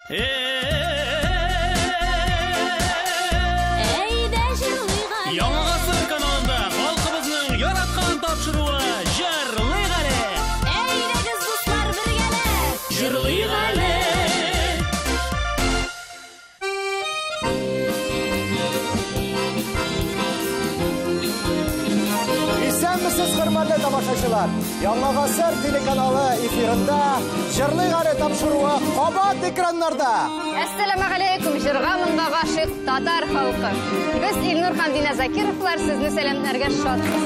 Яңа ғасыр каналында халқыбызның яратқан тапшыруы Жырлыйық әлі. Әйдәгіз дуслар бергәле. Жырлыйық әлі. Исәнмесез, хөрмәтле тамашачылар. Яңа ғасыр телеканалы эфирында Жырлыйық әле тапшыруы кабат экраннарда. Әссәламәгаләйкүм, җырга моңга гашык татар халкы. Без Илнур һәм Дина Закировлар сезне сәламләргә шатбыз.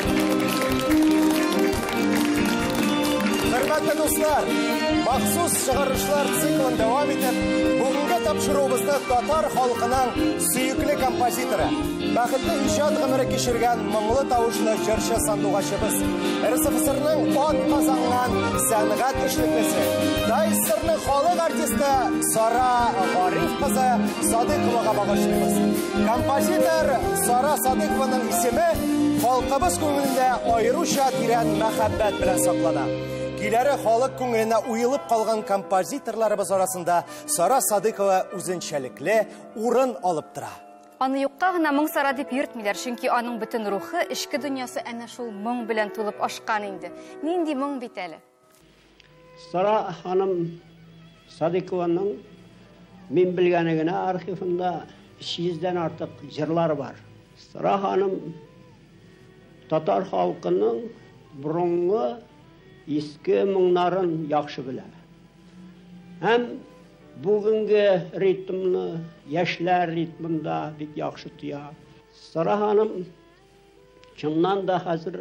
Хөрмәтле дуслар, махсус чыгарышлар циклын дәвам итеп, бүгенге тапшыруыбызны татар халкының сөйекле композиторы, бәхетле иҗат гомере кичергән моңлы тавышлы җырчы сандугачыбыз, РСФСРның атказанган сәнгать эшлеклесе, ТССРның халык артисты Сара Гариф кызы Садыйковага багышлыйбыз. Композитор Сара Садыйкованың исеме халкыбыз күңелендә аеруча тирән мәхәббәт белән саклана. Киләре халык күңеленә уелып калган композиторларыбыз арасында Сара Садыкова үзенчәлекле урын алып тора. Аны юкка гына моң Сара дип йөртмиләр, чөнки аның бөтен рухы, эчке дөньясы әнә шул моң белән тулып ашкан инде. Нинди моң бит әле? Сара ханым Садыкованың мин белгәне генә архивында 200-дән артык җырлары бар. Сара ханым татар халкының борынгы иске моңнарын яхшы белә. Һәм бүгенге ритмны яшьләр ритмында бик яхшы тоя. Сара ханым чыннан да хәзер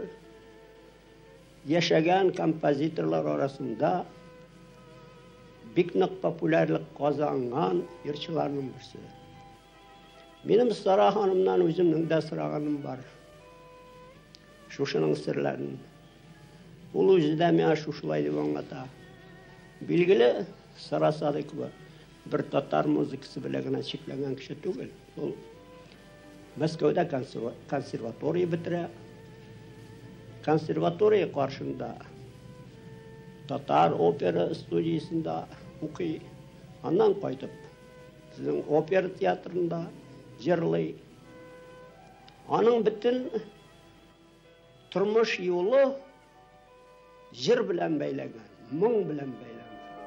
яшәгән композиторлар арасында бик нык популярлык казанган йырчыларның берсе. Минем Сара ханымнан үземнең дә сораганым бар. Шушының серләрен. Ул үзе дә миңа шушылай дип аңлата. Билгеле, Сара Садыкова бер татар музыкасы белән генә чикләнгән кеше түгел. Ул Мәскәүдә консерватория бетерә. Консерватория каршында татар опера студиясында укый. Аннан кайтып, безнең опера театрында җырлый. Аның бөтен тормыш юлы җыр белән бәйләнгән, моң белән бәйләнгән.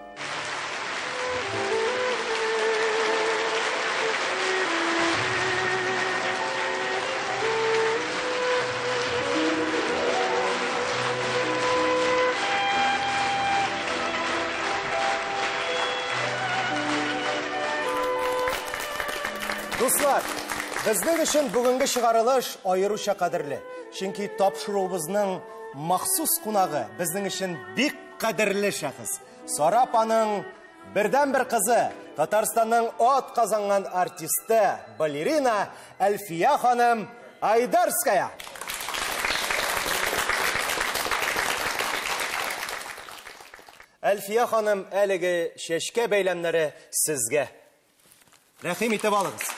Дуслар, безнең өчен бүгенге чыгарылыш аеруча кадерле. Чөнки тапшыруыбызның махсус кунагы безнең өчен бик кадерле шәхес. Сара апаның бердән-бер кызы, Татарстанның атказанган артисты, балерина Әлфия ханым Айдарская. Әлфия ханым, әлеге чәчкә бәйләмнәре сезгә. Рәхим итеп алыгыз.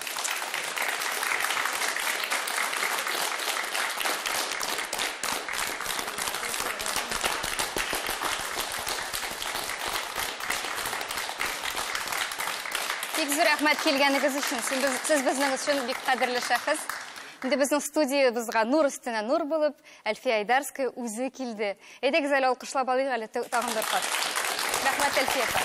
Бик зур рәхмәт килгәнегез өчен. Сез безнең өчен бик кадерле шәхес. Инде безнең студиябызга нур өстенә нур булып, Әлфия Айдарская үзе килде. Әйдәгез әле алкышлап алыйк әле тагын бер кат. Рәхмәт, Әлфия апа.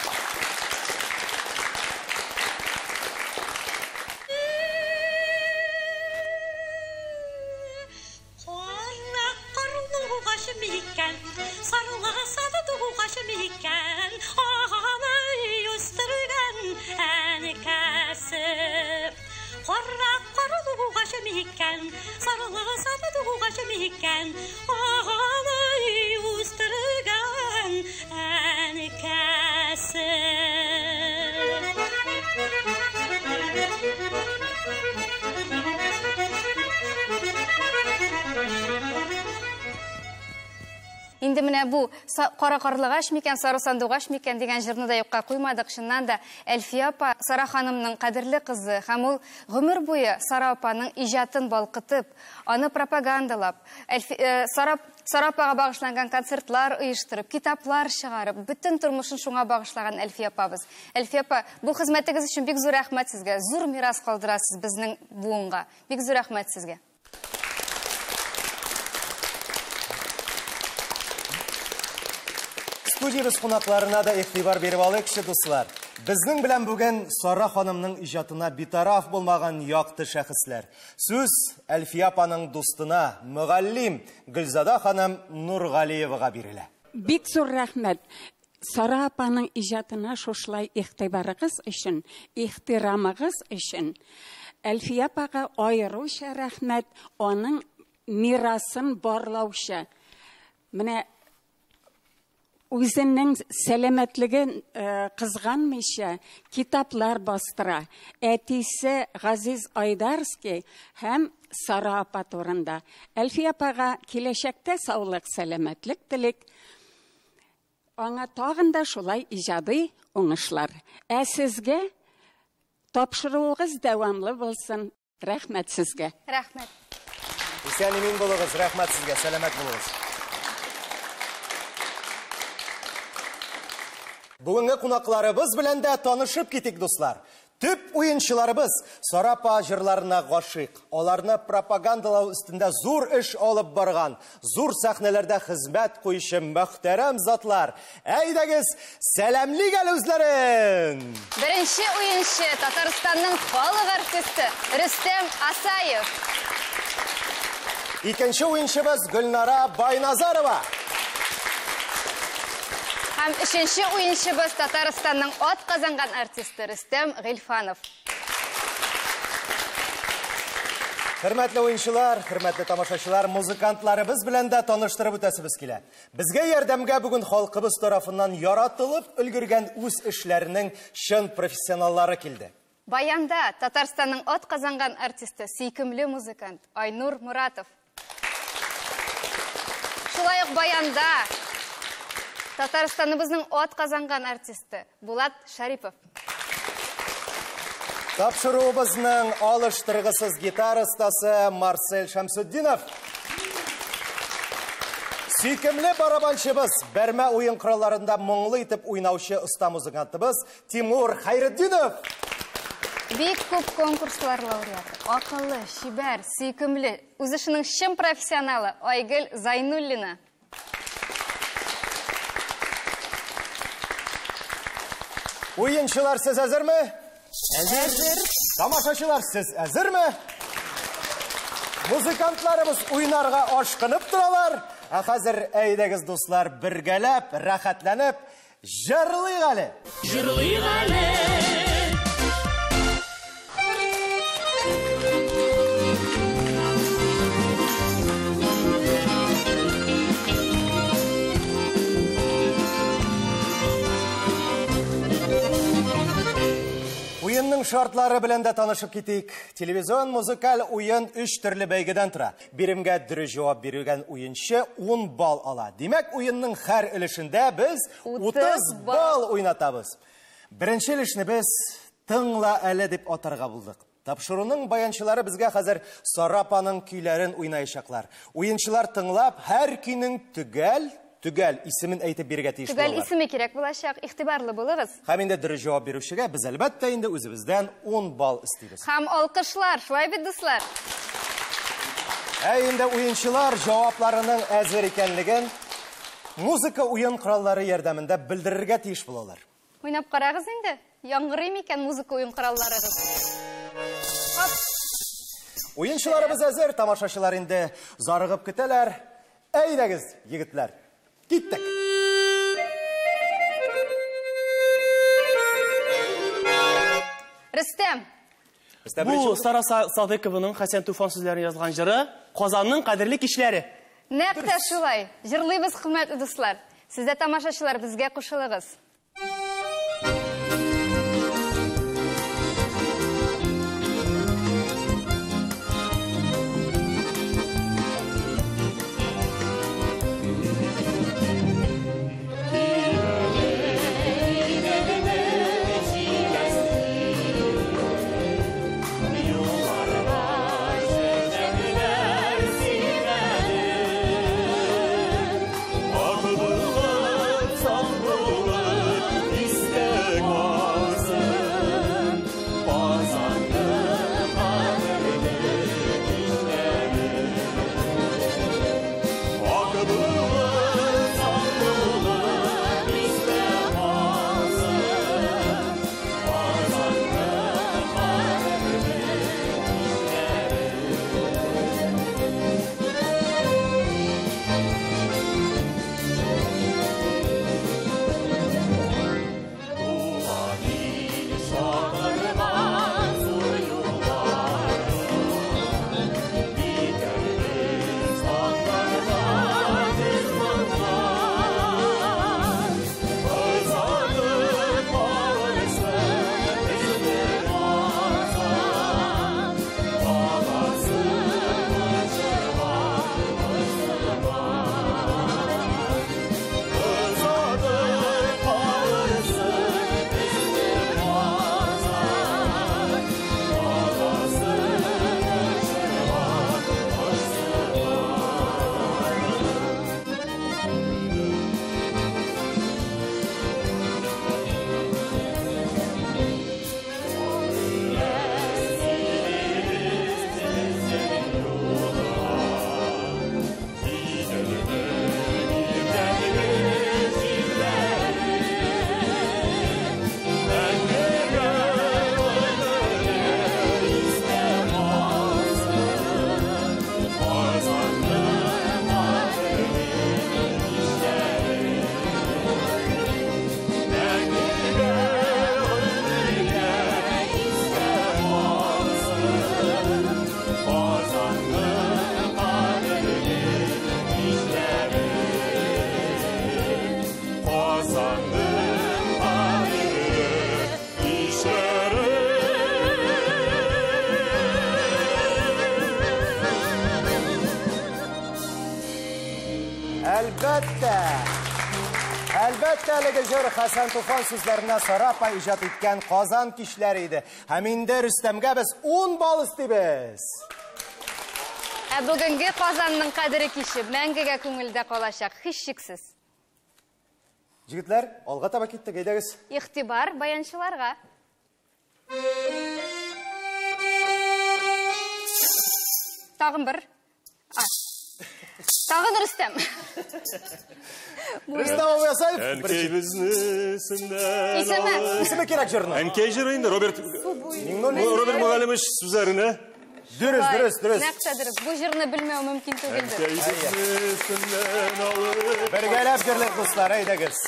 Инде менә бу кара карлыгач микән, сары сандугач микән дигән җырны да юкка куймадык. Шуннан да Әлфия апа Сара ханымның кадерле кызы һәм ул гомер буе Сара апаның иҗатын балкытып, аны пропагандалап, Сара Сарапаға бағышланған концертлар ұйыштырып, китаплар шығарып, бүтін тұрмышын шуңа бағышлаған Әлфия апабыз. Әлфия апа, бұл қызметіңіз үшін бек зор рахмет сізге. Зор мирас қалдырасыз біздің буынға. Бек зор рахмет сізге. Студиябыз қонақларына да иқтибар беріп алайықшы достар. Біздің білен бүгін Сара ханымның ижатына битараф болмаған яқты шәхіслер. Сөз Әлфия апаның достына, мұғаллим Гүлзада ханым Нұрғалиеваға берілі. Бик зор рахмет. Сара апаның ижатына шошылай иқтибарығыз үшін, иқтирамығыз үшін. Әлфия апаға айыруша рахмет, оның мирасын барлаушы. Міне, өзінің сәлеметлігін қызғанмайша китаплар бастыра. Әтесі Ғазиз Айдарский һәм Сара апа турында. Әлфия апаға келешекте саулық, сәлеметлік тілек. Аңа тағында шулай ижады оңышлар. Сізге тапшыруыңыз дәвамлы болсын. Рәхмәт сізге. Рәхмәт. Исән емин болыңыз, рәхмәт сізге, сәлемет болыңыз. Бүгінгі қонақларыбыз білән дә танышып кетик, достар. Төп ойыншыларыбыз Сарапа жырларына ғашиқ. Оларны пропагандалау үстінде зур эш алып барған, зур сәхнелерді хезмәт қойшы мөхтәрәм затлар. Әйдәгіз, сәлемлік әлүзләрін! Бірінші ойыншы Татарстанның халық артисті Рүстем Асаев. Икенче ойыншыбыз Гүлнара Байназарова. Һәм үшінші ойыншыбыз Татарстанның от қазанған артисті Рүстем Ғилфанов. Хөрмәтле ойыншылар, хөрмәтле тамашачылар, музыкантларыбыз белән дә таныштырып үтәсебез килә. Безгә ярдәмгә бүген халкыбыз тарафыннан яратылып өлгергән үз эшләренең чын профессионаллары килде. Баянда Татарстанның от қазанған артисті сөйкемле музыкант Айнур Мұратов. Шулай ук баянда Татарстаныбызның от қазанған артисті Булат Шарипов. Тапшыруыбызның алыштыргысыз гитара остасы Марсель Шамсуддинов. Сөйкемле барабанчыбыз, бәрмә уен коралларында моңлы итеп уйнаучы оста музыкантыбыз Тимур Хайретдинов. Бик күп конкурслар лауреаты, акыллы, шибәр, сөйкемле, үз эшенең чын профессионалы Айгөл Зайнуллина. Oyuncular siz hazır mı? Hazır. Tamaşaçılar siz hazır mı? Muzikantlarımız oynarga aşkınıp duralar. Hazır eydegiz dostlar birgelep, rahatlanıp, jırlıyık ali. Jırlıyık ali. Oyunның шартлары белән дә танышып китик. Телевизион музыкаль уен 3 төрле бәйгедән тора. Биремгә дөрес җавап биргән уенчы 10 балл ала. Димәк, уенның һәр өлешендә без 30 балл уйнатабыз. Беренче өлешне без тыңла әле дип атарга булдык. Тапшыруның баянчылары безгә хәзер Сарапаның көйләрен уйнаячаклар. Уенчылар тыңлап, һәр көйнең Түгәл исемен әйтеп бирергә тиеш булалар. Түгәл исеме кирәк булачак, игътибарлы булыгыз. Һәм инде дөрес җавап бирүчегә без әлбәттә инде үзебездән 10 балл истибез. Һәм алкышлар, шулай бит дуслар. Инде уенчылар җавапларының әзер икәнлеген музыка уен кораллары ярдәмендә белдерергә тиеш булалар. Уйнап карагыз инде. Яңгырый микән музыка уен коралларыгыз? Уенчыларыбыз әзер, тамашачылар инде зарыгып көтәләр. Әйдәгез, егетләр. Киттек. Рөстәм. Бу Сара Садыкованың Хәсән Туфан сүзләрен язган җыры Казанның кадерле кишләре. Нәкъ тә шулай. Җырлыйбыз, хөрмәтле дуслар. Сез дә тамашачылар безгә кушылыгыз. Әлбәттә, әлеге жыр Хасан Туфан сүзләренә Сарапа иҗат иткән Казан кичләре иде. Һәм инде Рөстәмгә без 10 балл истибез. Бүгенге Казанның кадере кише мәңгегә күңелдә калачак, һич шиксез. Җегетләр, алга таба киттек, әйдәгез. Игътибар баянчыларга. Тагын бер. Тагын Рөстәм. Рөстәм Абыясаев. Исеме кирәк җырның. Әнкәй җыры инде, Роберт Мөгаллимов сүзләренә. Дөрес. Нәкътәдер, бу җырны белмәү мөмкин түгелдер. Бергәләп җырлыйк, дуслар, әйдәгез.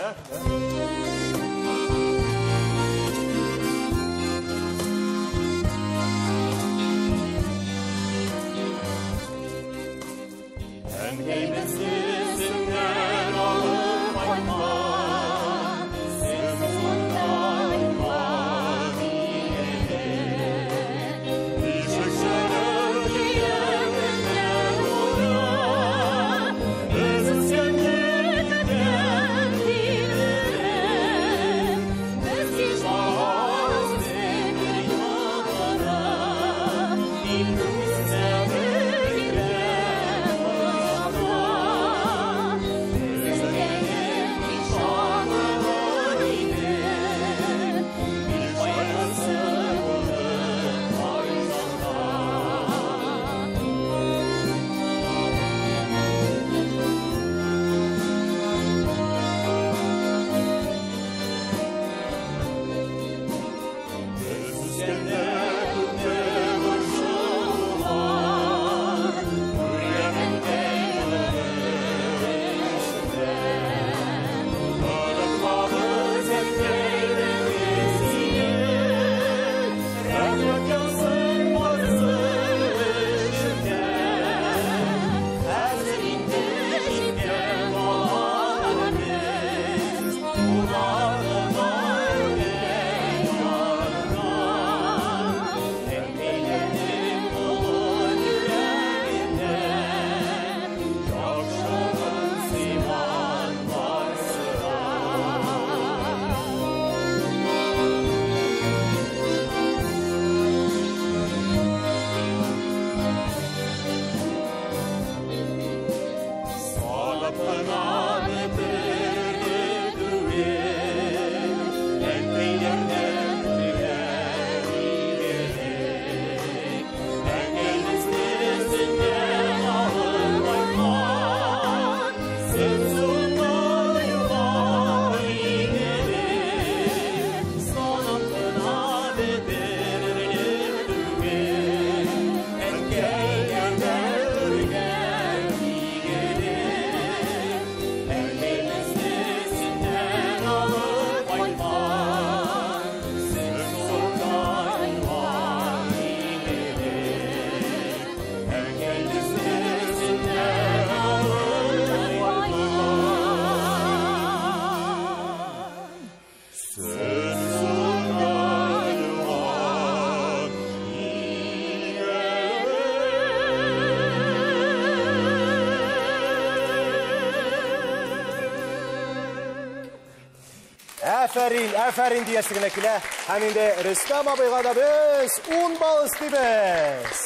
Әфәрин диясігіне келе, һәм инде Рөстәм абыйга да без 10 балл истибез.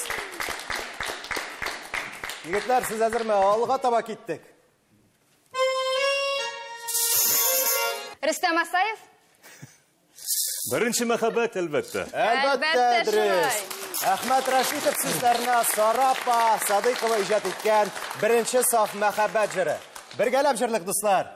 Егетләр, сез әзерме? Алга таба киттек. Рөстәм Асаев? Беренче мәхәббәт, әлбәттә. Әлбәттә, дөрес. Әхмәт Рәшитов сүзләренә Сарапа Садыйкова иҗат иткән беренче саф мәхәббәт җыры. Бергәләп җырлыйк, дуслар.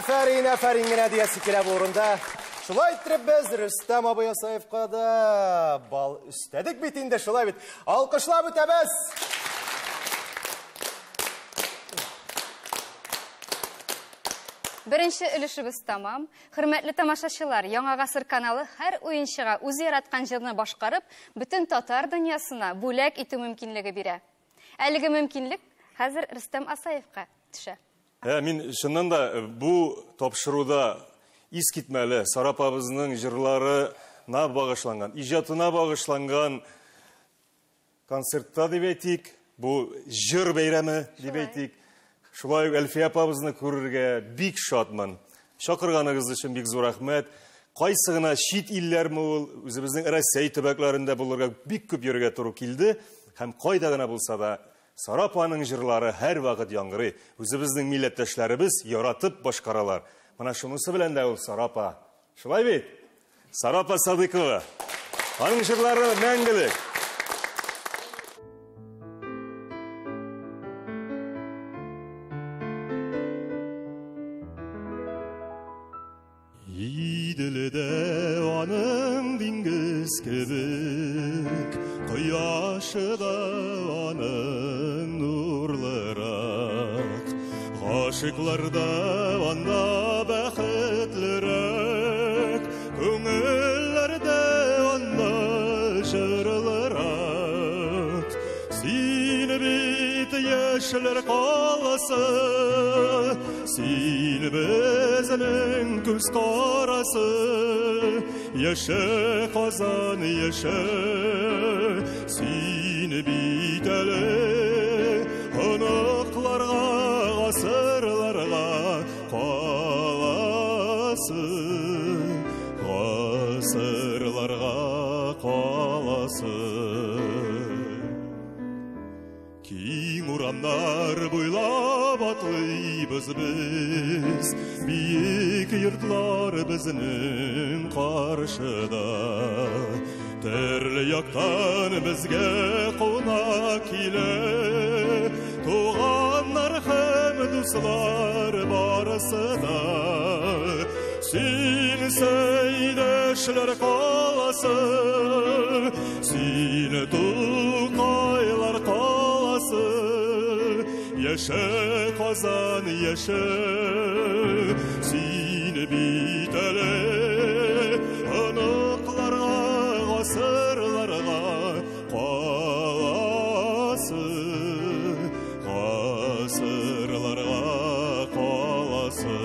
Афәрин генә диясе килә бу урында. Шулай итеп без Рөстәм абый Асаевка да бал үстәдек бит инде, шулай бит. Алкышлап үтәбез. Беренче өлешебез тамам. Хөрмәтле тамашачылар, Яңа гасыр каналы һәр уенчыга үзе яраткан җырны башкарып, бөтен татар дөньясына бүләк итү мөмкинлеге бирә. Әлеге мөмкинлек хәзер Рөстәм Асаевка төшә. Мин шуннан да бу тапшыруда искитмәле Сарапабызның җырларына багышланган, иҗатына багышланган концертта дип әйтик, бу җыр бәйрәме дип әйтик. Шулай Әлфия апабызны күрергә бик шатман. Шакырганыгыз өчен бик зур рәхмәт. Кайсы гына чит илләрме ул, үзебезнең Россия төбәкләрендә булырга бик күп йөрергә туры килде. Һәм кайда гына булса да Сарапаның җырлары һәр вакыт яңгырый. Үзебезнең милләттәшләребез яратып башкаралар. Менә шунысы белән дә ул Сарапа. Шулай бит? Сарапа Садыкова. Аның җырлары мәңгелек. Иділде аның диңгіз кебек, Кояшы да аның нурлырак. Гашыкларда анда бәхетлерәк, Күңелләрдә анда җырлырак. Син бит яшьләр каласы, Син безнең күз карасы, Яшә Казан, яшә, Син бит әле оныкларга, гасырларга каласы, гасырларга каласы. Киң урамнар буйлап атлыйбыз без, биек йортлар безнең каршыда. Төрле яктан безгә кунак килә, туганнар һәм дуслар барысы да. Син Сәйдәшләр каласы, Син Тукайлар каласы, Яшә Казан, яшә, Син бит әле оныкларга, гасырларга каласы, гасырларга каласы.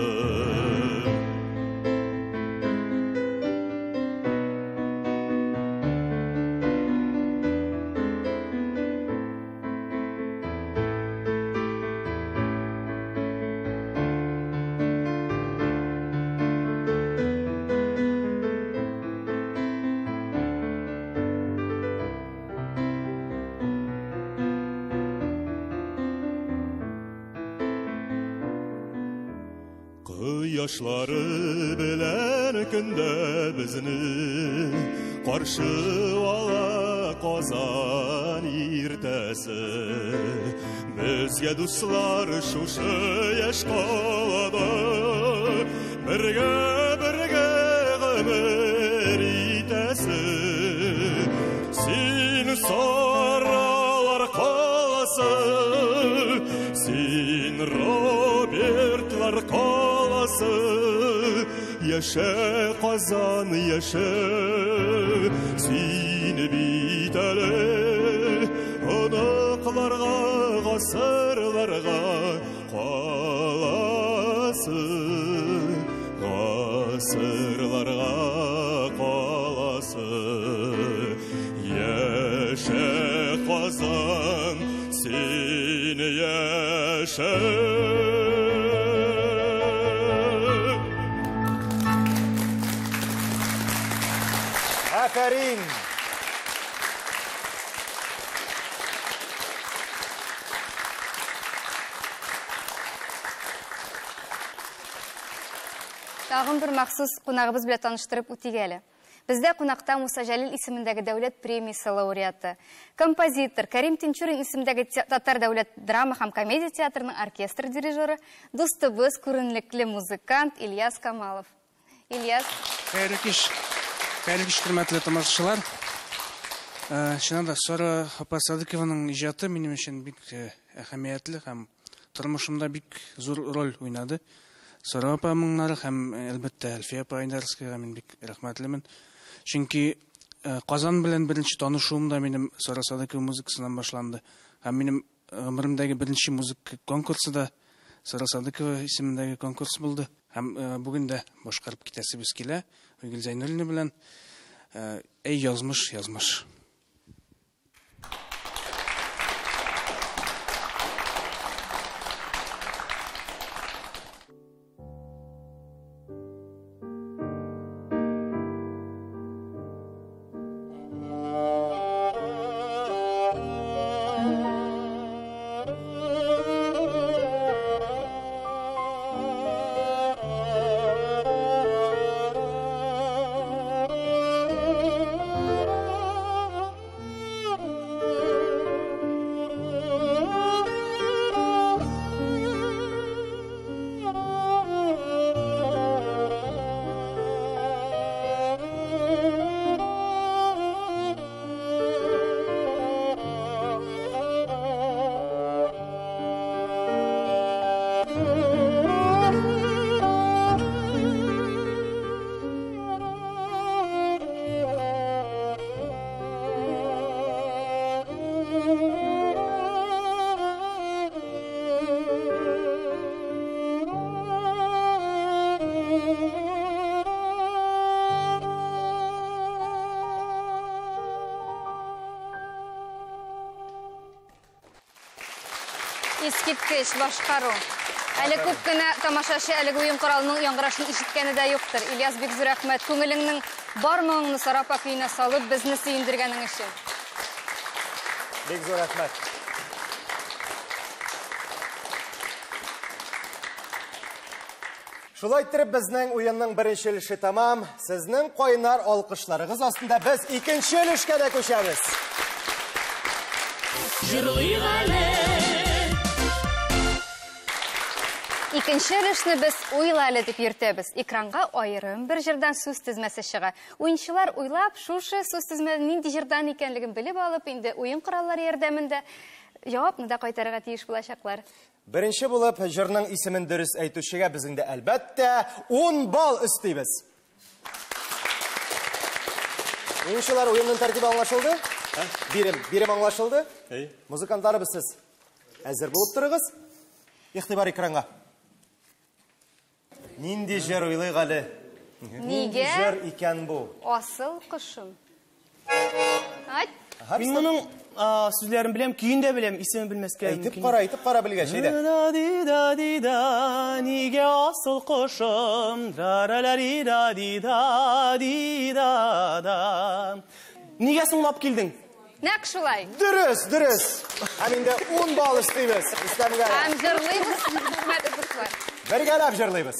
Кояшлары белән көндә безне каршы ала Казан иртәсе. Безгә дуслар шушы яшь калада, бергә гомер итәсе. Син Саралар каласы, Син Робертлар каласы, Яшә Казан, яшә, Син бит әле оныкларга, гасырларга каласы, гасырларга каласы. Яшә Казан, Син яшә. Афәрин. Тагын бер махсус кунагыбыз белән таныштырып үтик әле. Бездә кунакта Муса Җәлил исемендәге дәүләт премиясе лауреаты, композитор, Кәрим Тинчурин исемендәге Татар дәүләт драма һәм комедия театрының оркестр дирижеры, дустыбыз, күренекле музыкант Ильяс Камалов. Ильяс. Хәерле кич, хөрмәтле тамашачылар. Шунда Сара апа Садыкованың иҗаты минем өчен бик әһәмиятле һәм тормышымда бик зур роль уйнады. Сара апамның нары һәм әлбәттә Әлфия апа Айдарскайга мин бик рәхмәтлемен. Чөнки Казан белән беренче танышуым да минем Сара Садыкова музыкасыннан башланды. Һәм минем гомеремдәге беренче музыка конкурсы да Сара Садыкова исемендәге конкурс булды. Һәм бүген дә башкарып китәсебез килә. Гүл Зәйнуллина белән эй язмыш. Искиткеч башкару. Әле күп кенә тамашачы әлеге уен коралының яңгырашын ишеткәне дә юктыр. Ильяс, бик зур рәхмәт. Күңелеңнең бармагыңны Сара апа көенә салып, безне сөендергәнең өчен. Бик зур рәхмәт. Шулай итеп безнең уенның беренче өлеше тамам. Сезнең кайнар алкышларыгыз астында без икенче өлешкә дә күчәбез. Икенче өлешне без уйлайлы дип йөртәбез. Экранга аерым бер җырдан сүз тезмәсе чыга. Уенчылар уйлап, шушы сүз тезмәнең нинди җырдан икәнлеген белеп алып, инде уен кораллары ярдәмендә җавапны да кайтарырга тиеш булачаклар. Беренче булып җырның исемен дөрес әйтүчегә без инде әлбәттә 10 балл өстибез. Уенчылар, уенның тәртибе аңлашылды? Бирем аңлашылды? Музыкантларыбыз сез әзер булып торыгыз. Игътибар экранга. Нинди җыр уйлыйк әле? Нинди җыр икән бу? Асыл кошым. Айт. Мин моның сүзләрен беләм, көен дә беләм, исемен белмәскә мөмкин. Әйтеп кара белгәч әйдә. Нигә асыл кошым? Нигә соңлап килдең? Нәк шулай. Дөрес. Һәм инде 10 балл өстибез. Исләмгә. Һәм җырлыйбыз, хөрмәтле дуслар. Бергәләп җырлыйбыз.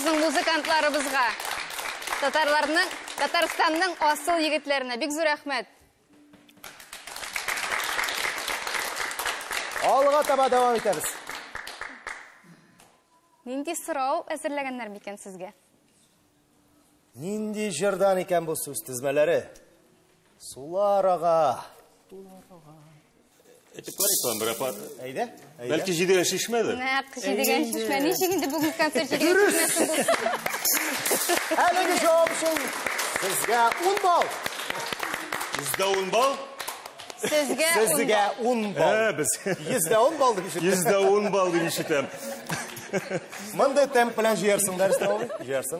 біздің музыкантларыбызға, Татарстанның асыл егетлеріне бик зор рәхмәт. Алға таба давам етеміз. Нинди сұрау әзірләгәннәр микән сезгә? Нинди жырдан екен бұл сөз тізмелері? Сулар аға. Әйтіп барайық бір апат. Әйді? Бәлкі жидеген шешмеді? Нәқ, жидеген шешме. Нешегінде бүгін концерт жидеген шешмесі болсын. Әлігі жауап үшін сізге 10 бал. Жүзде 10 бал? Сізге 10 бал. Біз. Жүзде 10 бал деп ішітті. Жүзде 10 бал деп ішітем. Мұнды темп білен жиерсің дәрістен олай? Жиерсің.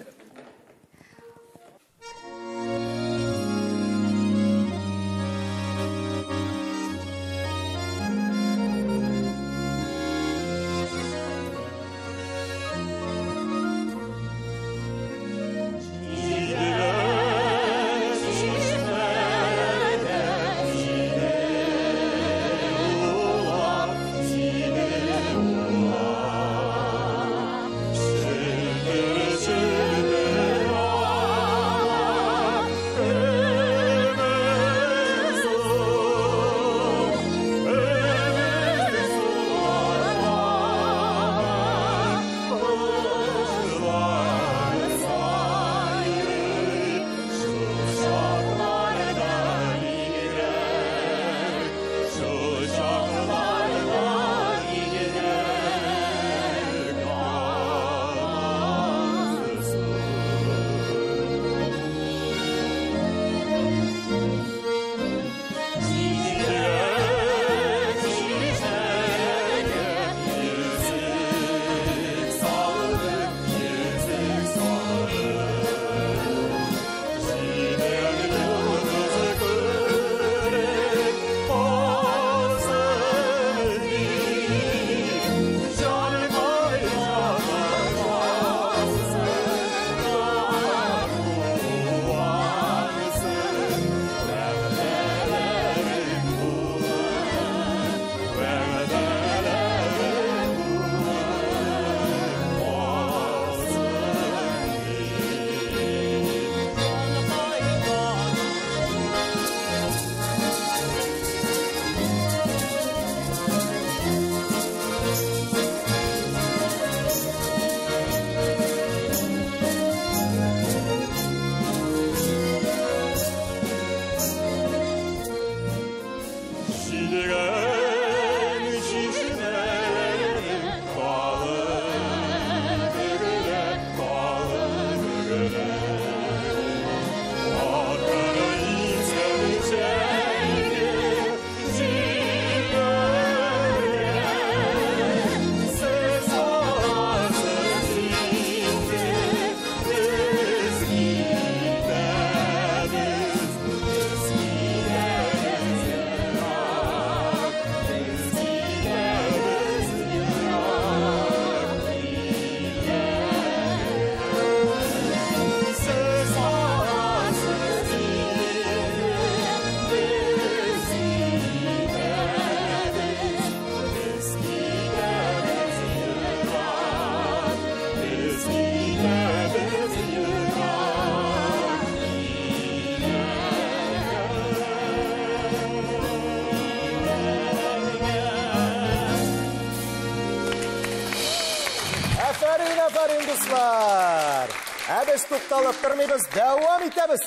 Афарин достар. Әбіз тоқталып тұрмайбыз, дәуам етеміз.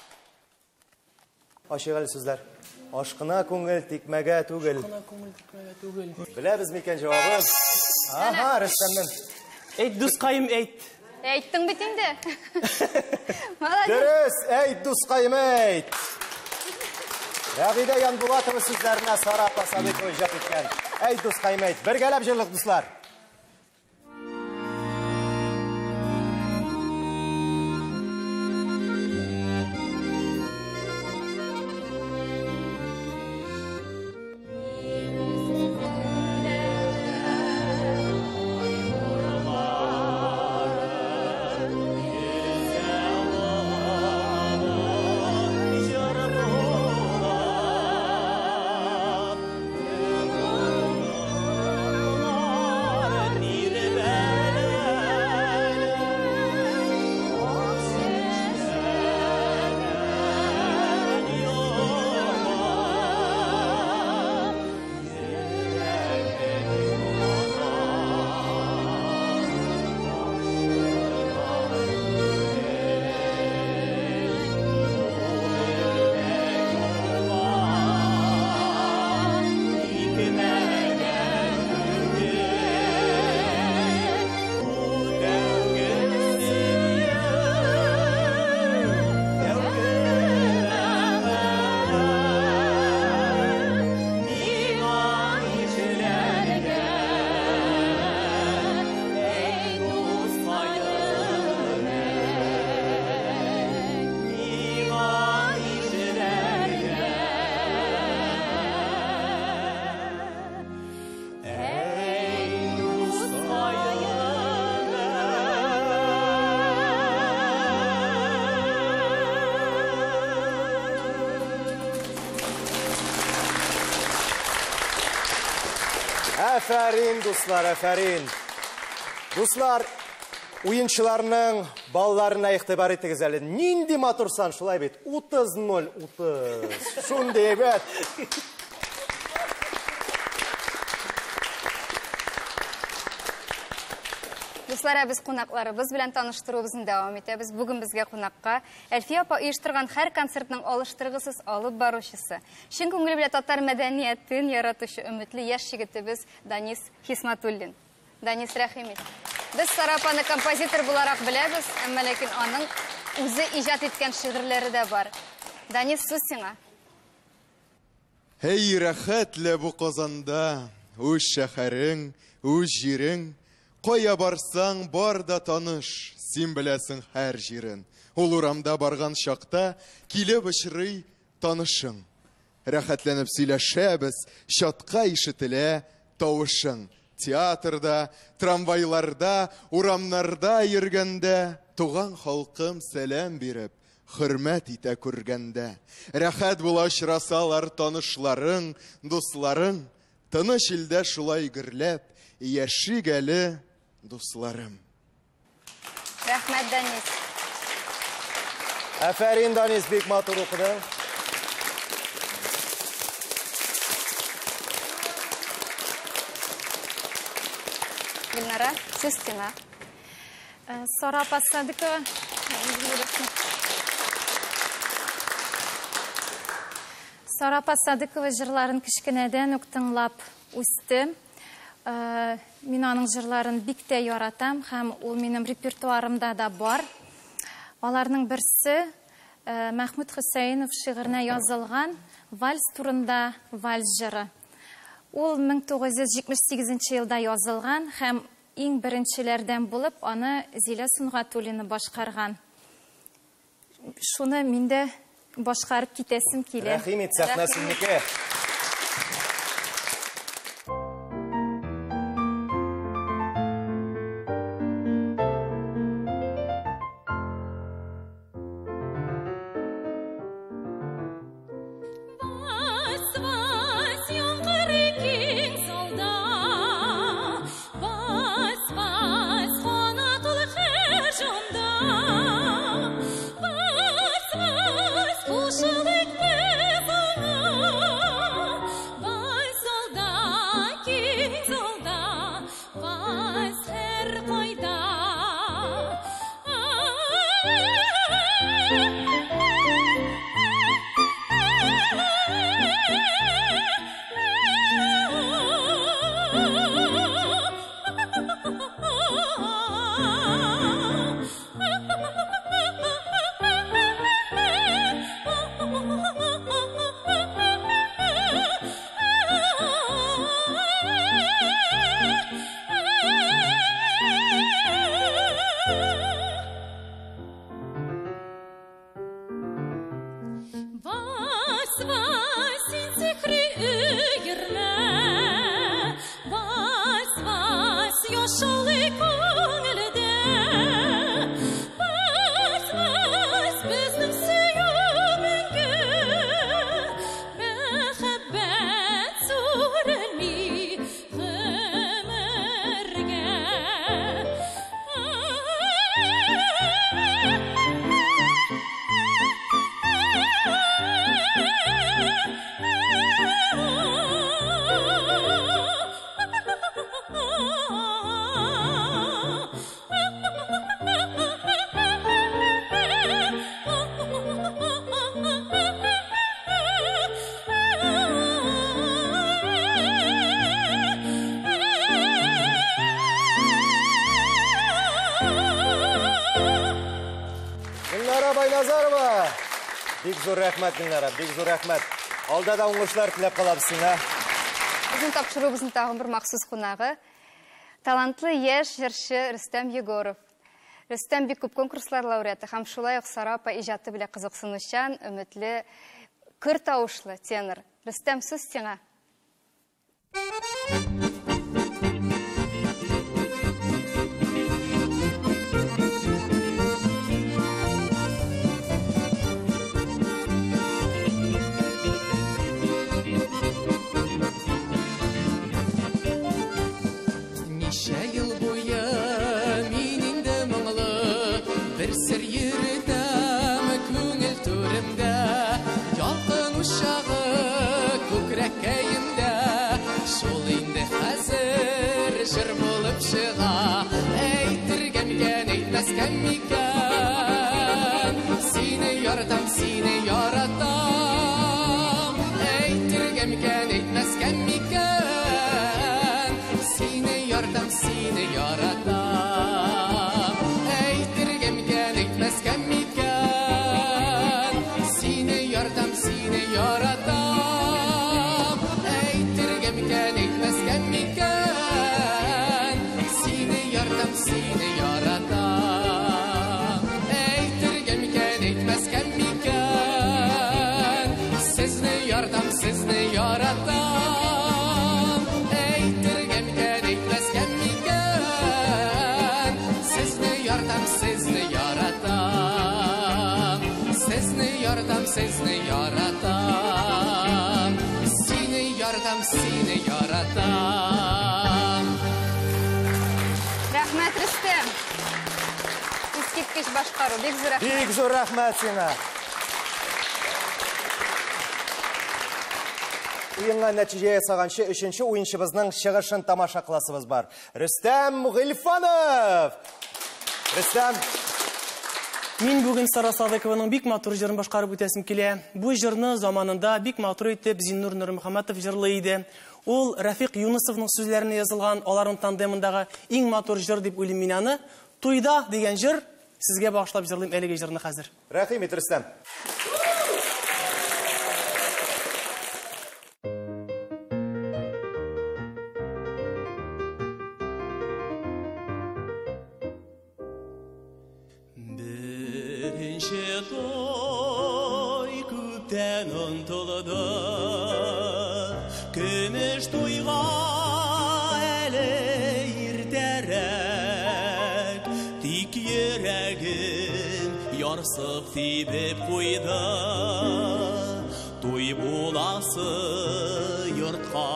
Ашығалы сөздер. Ашқына көңіл текмәгә түгел. Біләбіз мекен жауабын? Аха, Рөстәмнің. Әйт, дұсқайым, әйт. Әйттің бит инде. Дөрес, әйт, дұсқайым, әйт. Рәғиде Янбулатова сүзләренә Сара апа Сабитова иҗат иткән. Әйт, дұсқайым, әйт. Бергәләп җырлык, дуслар. Әфәрин, дуслар, әфәрин. Дуслар, ойыншыларының балаларына иқтибар етіңіз әлі. Нинди матурсан, шулай бет? 30-0, 30. Шундый бет. Дуслар, біз қонақларыбыз белән таныштыруыбызны дәвам итәбез. Бүген безгә қонаққа Әлфия апа оештырган һәр концертның алыштыргысыз алып баручысы, чын күңеле белән татар мәдәниятен яратучы өметле яшь егетебез Данис Хисматуллин. Данис, рәхимет. Без Сара апаны композитор буларак беләбез, әмма ләкин аның үзе иҗат иткән шигырьләре дә бар. Данис, сүз сиңа. Эй, рәхәтле бу Казанда, үз шәһәрең, үз җирең. Кая барсаң, бар да таныш, син беләсең һәр җирен. Ул урамда барган чакта, килеп очрый танышың. Рәхәтләнеп сөйләшәбез, чатка ишетелә тавышың. Театрда, трамвайларда, урамнарда йөргәндә, туган халкым сәлам биреп, хөрмәт итә күргәндә. Рәхәт була очрасалар танышларың, дусларың, тыныч илдә шулай гөрләп, яшик әле дусларым. Рәхмәт, Данис. Әфәрин, Данис, бик матур укыдың. Гөлнара, сүз сиңа. Сара апа Садыкова. Сара апа Садыкова жырларын кичкенәдән үк тыңлап үсте. Мин аның жырларын бик тә яратам һәм ул минем репертуарымда да бар. Аларның берсе Мәхмүд Хөсәйнов шигыренә язылган «Вальс турында вальс җыры». Ул 1978 елда язылган һәм иң беренчеләрдән булып аны Зилә Сунгатуллина башкарган. Шуны миндә башкарып китәсем килә. Рәхимет, сәхнәсенеке. Бик зур рәхмәт, Гөлнара, бик зур рәхмәт. Алда да уңышлар теләп калабыз сиңа. Безнең тапшыруыбызның тагын бер махсус кунагы талантлы яшь җырчы Рөстәм Егоров. Рөстәм бик күп конкурслар лауреаты һәм шулай ук Сара апа иҗаты белән кызыксынучан, өметле, көр тавышлы тенор. Рөстәм, сүз сиңа. шағы көкіреккейімді шул инде хәзер жыр болып шыға әйтергәмгән әйтмәскән микән сине яратам сине яратам әйтергәмгән әйтмәскән микән сине яратам сине яратам әйтергәмгән әйтмәскән микән сине яратам сине яратам әйтергәмгән әйтмәскән микән сине яратам сине яратам әйтергәмгән әйтмәскән микән сезне яратам сезне яратам әйтергәмгән әйтмәскән микән сезне яратам сезне яратам сезне яратам сезне яратам сине яратам сине яратам. Рәхмәт, Рөстәм. Искиткеч башкару, бик зур рәхмәт. Бик зур рәхмәт сиңа. Уенга нәтиҗә ясаганчы 3нче уенчыбызның чыгышын тамаша кыласыбыз бар. Рөстәм Гыйльфанов. Рөстәм, Мин бүген Сара Садыкованың бик матур җырын башкарып үтәсем килә. Бу җырны заманында бик матур итеп Зиннур Нурмөхәммәтов җырлый иде. Ул Рафик Юнысовның сүзләренә язылган, аларның тандемындагы иң матур җыр дип уйлыйм мин аны. Туйда дигән җыр сезгә багышлап җырлыйм әлеге җырны хәзер. Рәхим ит, Рөстәм. Беренче той күптән онтылды, көмеш туйга әле иртәрәк, тик йөрәгем ярсып тибеп куйды, туй буласы йортка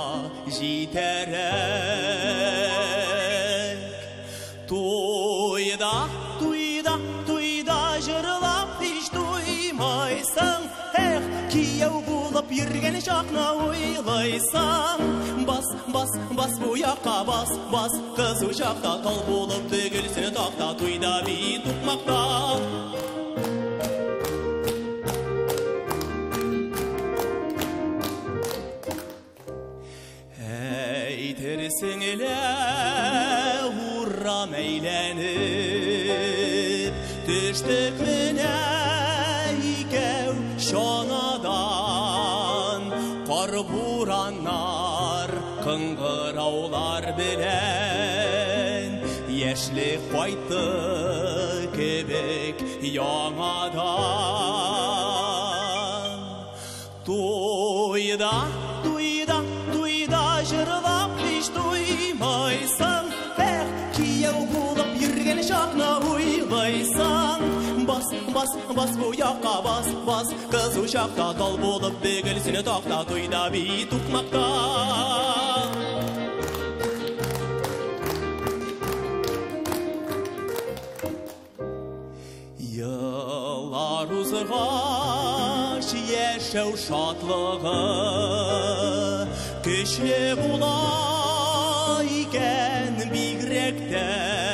җитәрәк. Туйда, туйда, туйда җырлап һич туймайсың, эх, кияү булып йөргән чакны уйлайсың. Бас, бас, бас бу якка, бас, бас, кыз учакта тал булып тегелсене такта, туйда бит укмакта. Әйтерсең лә урам әйләнеп, төштек менә икәү шанадан, кар бураннар, кыңгыраулар белән, яшьлек кайтты кебек яңадан. Туйда, туйда, туйда җырлап һич туймайсың, эх, кияү булып йөргән чакны уйлайсың. Бас, бас, бас бу якка, бас, бас, кыз учакта тал булып бөгелсене такта, туйда бит укмакта. Еллар узгач яшәү шатлыгы көчле була икән бигрәк тә,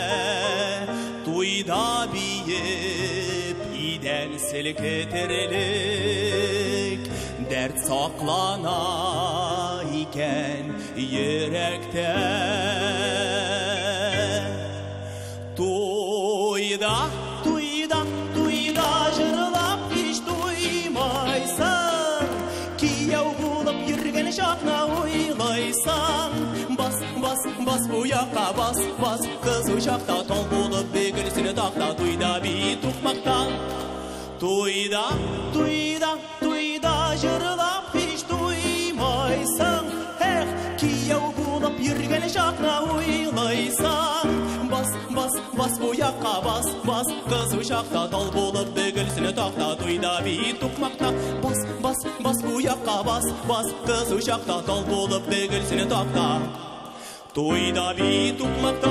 туйда биеп идән селкетерлек, дәрт саклана икән йөрәктә. Туйда, туйда, туйда җырлап һич туймайсың, кияү булып йөргән чакны уйлайсың. Бас, бас, бас бу якка, бас, бас, кыз учакта тал булып бөгелсене такта, туйда бит укмакта. Туйда, туйда, туйда җырлап һич туймайсың, эх, кияү булып йөргән чакны уйлайсың. Бас, бас, бас бу якка, бас, бас, кыз учакта тал булып бөгелсене такта, туйда бит укмакта. Бас, бас, бас бу якка, бас, бас, кыз учакта тал булып бөгелсене такта, туйда бит укмакта.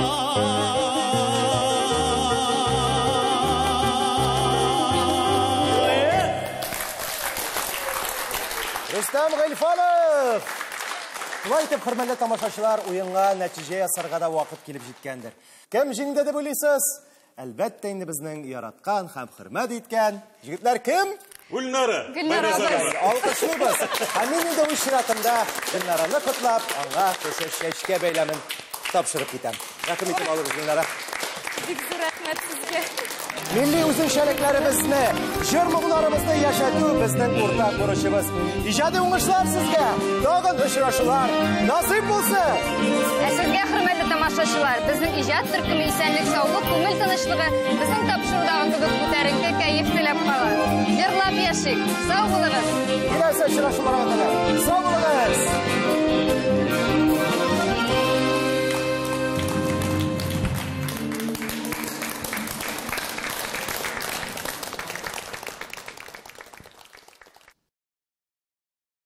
Рустам Гайфанов! Шулай итеп, хөрмәтле тамашачылар, уенга нәтиҗә ясарга да вакыт килеп җиткәндер. Кем җиңде дип уйлыйсыз? Әлбәттә инде безнең яраткан һәм хөрмәт иткән җегетләр кем? Гөлнара. Алкышлыйбыз. Һәм мин инде үз чиратымда Гөлнараны котлап, аңа кеше чәчкә бәйләмен тапшырып китәм. Рәхмәт итеп алырбыз, Гөлнара. Бик зур рәхмәт сезгә. Milli үзенчәлекләребезне, җыр-моңнарыбызны яшәтү безнең уртак бурычыбыз. Иҗади уңышлар сезгә, тагын очрашулар насыйп булсын. Сезгә, хөрмәтле тамашачылар, безнең иҗат төркеме исәнлек, саулык, күңел тынычлыгы, безнең тапшырудагы кебек күтәренке кәеф теләп кала. Җырлап яшик. Сау булыгыз. Киләсе очрашуларга кадәр. Сау